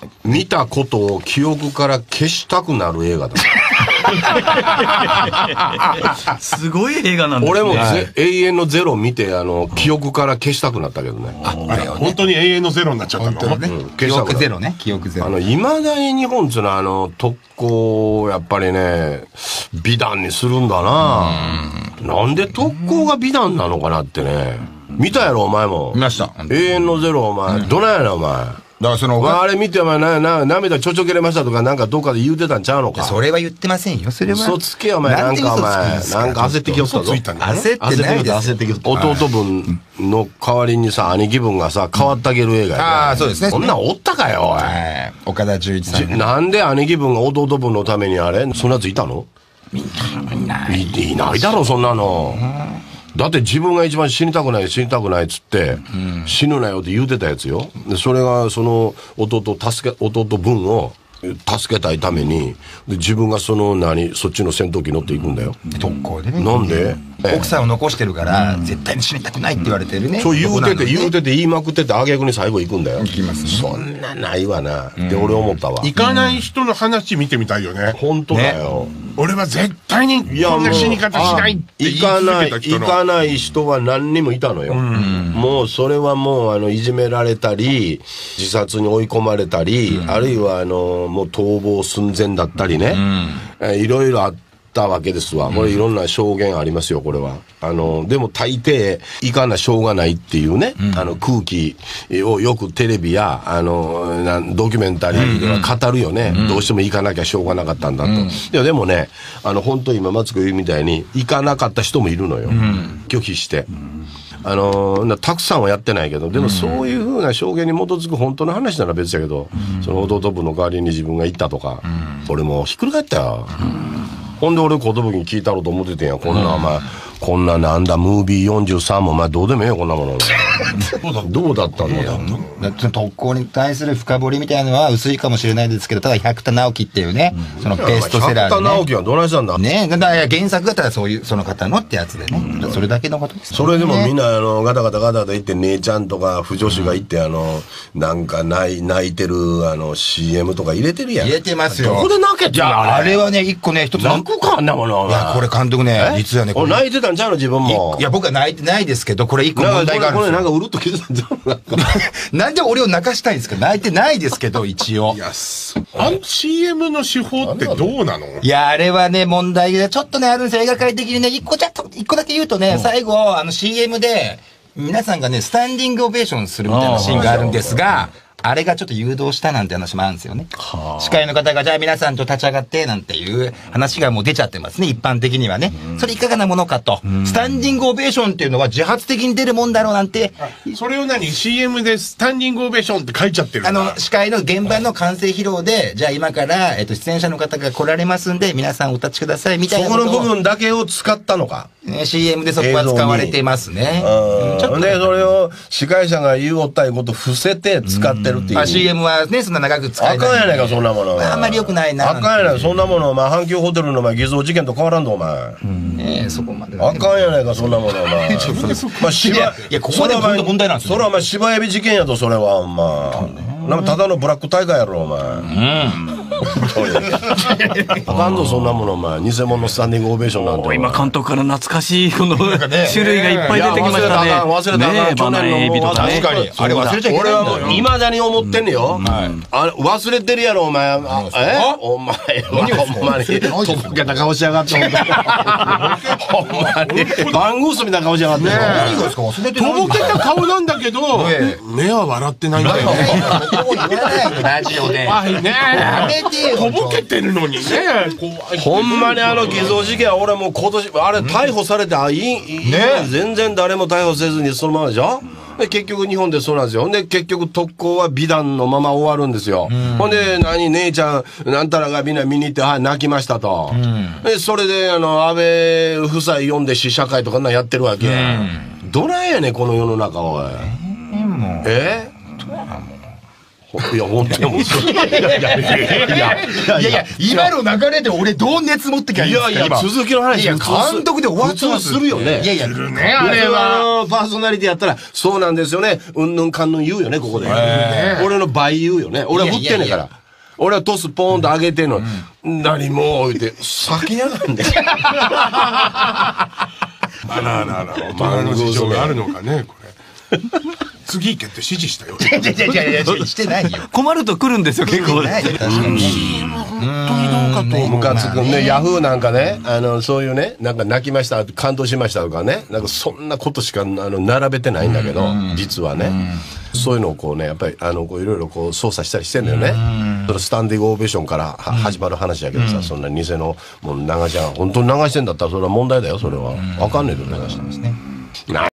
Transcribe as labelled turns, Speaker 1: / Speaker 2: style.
Speaker 1: 見たことを記憶から消したくなる映画だ。
Speaker 2: すごい映画なんですね。
Speaker 1: 俺も永遠のゼロ見て、記憶から消したくなったけどね。
Speaker 3: 本当に永遠のゼロになっちゃったの。
Speaker 4: 記憶ゼロね、記憶ゼロ。
Speaker 1: 未だに日本っていうのは、特攻をやっぱりね、美談にするんだな。なんで特攻が美談なのかなってね。見たやろ、お前も。
Speaker 4: 見ました。
Speaker 1: 永遠のゼロ、お前。どないやねん、お前。
Speaker 4: だからその
Speaker 1: あれ見て、お前、涙ちょちょ切れましたとか、なんかどっかで言うてたんちゃうのか。
Speaker 4: それは言ってませんよ、それは。
Speaker 1: 嘘つけよ、お前。なんかお前、なんか焦ってきよったぞ。
Speaker 4: 焦ってないです。
Speaker 1: 焦ってきよった。弟分の代わりにさ、兄貴分がさ、変わってあげる映画や。
Speaker 4: ああ、そうですね。
Speaker 1: こんなんおったかよ、おい。
Speaker 4: 岡田准一さん。
Speaker 1: なんで兄貴分が弟分のためにあれそんなやついたの？いないだろ、そんなの。だって自分が一番死にたくないっつって、死ぬなよって言うてたやつよ。でそれがその弟分を助けたいために、で自分がそっちの戦闘機乗っていくんだよ。
Speaker 4: 特攻でね。
Speaker 1: なんで？
Speaker 4: 奥さんを残してるから、絶対に死にたくないって言われてるね。
Speaker 1: そう言うて言いまくってて、挙句に最後行くんだよ。
Speaker 4: 行きますね。
Speaker 1: そんなないわな。で、俺思ったわ。
Speaker 3: 行かない人の話見てみたいよね。
Speaker 1: 本当だよ。
Speaker 3: 俺は絶対にこんな死に方しないって言い続けた人の。
Speaker 1: 行かない人は何人もいたのよ。もうそれはもういじめられたり、自殺に追い込まれたり、あるいはもう逃亡寸前だったりね。いろいろあったわけですわ。これいろんな証言ありますよ、これは。でも大抵、行かなしょうがないっていうね、空気をよくテレビや、ドキュメンタリーでは語るよね。どうしても行かなきゃしょうがなかったんだと。でもね、本当に今、マツコ言うみたいに、行かなかった人もいるのよ。拒否して。たくさんはやってないけど、でもそういうふうな証言に基づく本当の話なら別だけど、その弟分の代わりに自分が行ったとか、俺もひっくり返ったよ。ほんで俺寿に聞いたろうと思っててんや。こんなお前、こんななんだムービー43もお前どうでもええよこんなもの。どうだったの
Speaker 4: だって特攻に対する深掘りみたいなのは薄いかもしれないですけど、ただ百田直樹っていうね、そのベストセラーで、ね、
Speaker 1: 百田直樹はどないしたんだ
Speaker 4: ね。だから原作だったらそういうその方のってやつでね、それだけのことです、ね。
Speaker 1: それでもみんなガタガタ言って姉ちゃんとか不女子がいてなんか泣いてるCM とか入れてるやん。
Speaker 4: 入れてますよ。
Speaker 1: どこで泣けってんの
Speaker 4: あれはね一個ね一つ
Speaker 1: 泣くかあんなもの。
Speaker 4: いやこれ監督ね実はね
Speaker 1: 泣いてたんちゃうの自分も。
Speaker 4: いや僕は泣いてないですけど、これ一個問題があるんですよ。
Speaker 1: これなんかうるっときてたんじゃん。
Speaker 4: なんで俺を泣かしたいんですか。泣いてないですけど一応。
Speaker 3: いやCM の手法ってどうなの。
Speaker 4: いやあれはね問題がちょっとねあるんですよ。映画界的にね一個だけ言うとね、最後CM で皆さんがねスタンディングオベーションするみたいなシーンがあるんですが、あれがちょっと誘導したなんて話もあるんですよね。司会の方がじゃあ皆さんと立ち上がってなんていう話がもう出ちゃってますね、一般的にはね。それいかがなものかと。スタンディングオベーションっていうのは自発的に出るもんだろうなんて。
Speaker 3: それをCM でスタンディングオベーションって書いちゃってるんだ。
Speaker 4: 司会の現場の完成披露で、じゃあ今から出演者の方が来られますんで皆さんお立ちくださいみたいな
Speaker 1: そこの部分だけを使ったのか。
Speaker 4: ね、CM でそこは使われてますね。
Speaker 1: ちょっとね、それを司会者が言おったいこと伏せて使ってるっていう。
Speaker 4: CM はね、そんな長く使えない。
Speaker 1: あかんやないか、そんなもの。
Speaker 4: あんまり良くないな。
Speaker 1: あかんやないか、そんなもの。阪急ホテルの偽造事件と変わらんぞ、お前。
Speaker 4: そこまで。
Speaker 1: あかんやないか、そんなもの、お前。い
Speaker 4: や、ここで問題なんですよ。
Speaker 1: それはお前、芝エビ事件やと、それは、お前。なんかただのブラック大会やろ、お前。あかんぞ、そんなもの、お前。偽物のスタンディングオベーションなんて。
Speaker 2: 今、監督から懐かしい、この種類がいっぱい出てきましたね。
Speaker 1: 忘れた。
Speaker 2: バナナエビとかね。
Speaker 4: 確かに。あれ忘れちゃいけない。
Speaker 1: 俺はもう、未だに思ってんねよ。忘れてるやろ、お前。お前は、ほんまに、とぼけた顔しやがって、ほんまに。バングースみたいな顔しやがって。
Speaker 4: 何がですか忘れてない。
Speaker 3: とぼけた顔なんだけど、目は笑ってないんだよね。
Speaker 4: ラジオで。
Speaker 3: 怖いね。
Speaker 4: やめてよ。
Speaker 3: とぼけてるのにね。
Speaker 1: ほんまに偽造事件は俺もう今年、あれ逮捕されて、全然誰も逮捕せずにそのままでしょ。で結局日本でそうなんですよ。ほんで結局特攻は美談のまま終わるんですよ。ほんで姉ちゃんなんたらがみんな見に行って泣きましたと。でそれで安倍夫妻呼んで試写会とかやってるわけ。どないやねんこの世の中おい。 いや、本当にもう、い
Speaker 3: や、今の流れで俺どう熱持ってきゃいいんですか。
Speaker 1: いやいや、続きの話。
Speaker 3: いや、監督で終わってます。
Speaker 1: 普通するよね。
Speaker 3: いやいや、するね、あれは。
Speaker 1: パーソナリティやったら、そうなんですよね。うんぬんかんぬん言うよね、ここで。俺の倍言うよね。俺は振ってんねんから。俺はトスポーンと上げてんの。何も置いて、先に上がんねん。
Speaker 3: あら、大人の事情があるのかね、これ。次行けって指示したよ。いや、
Speaker 4: してないよ。
Speaker 2: 困ると来るんですよ、結構。
Speaker 3: 本当にどうかと思う。
Speaker 1: ムカつくね。ヤフーなんかね、そういうね、なんか泣きました、感動しましたとかね、なんかそんなことしか並べてないんだけど、実はね。そういうのをこうね、やっぱりこういろいろこう操作したりしてんだよね。そのスタンディングオベーションから始まる話やけどさ、そんな偽のもう流しゃ、本当に流してんだったらそれは問題だよ、それは。わかんねえと流してますね。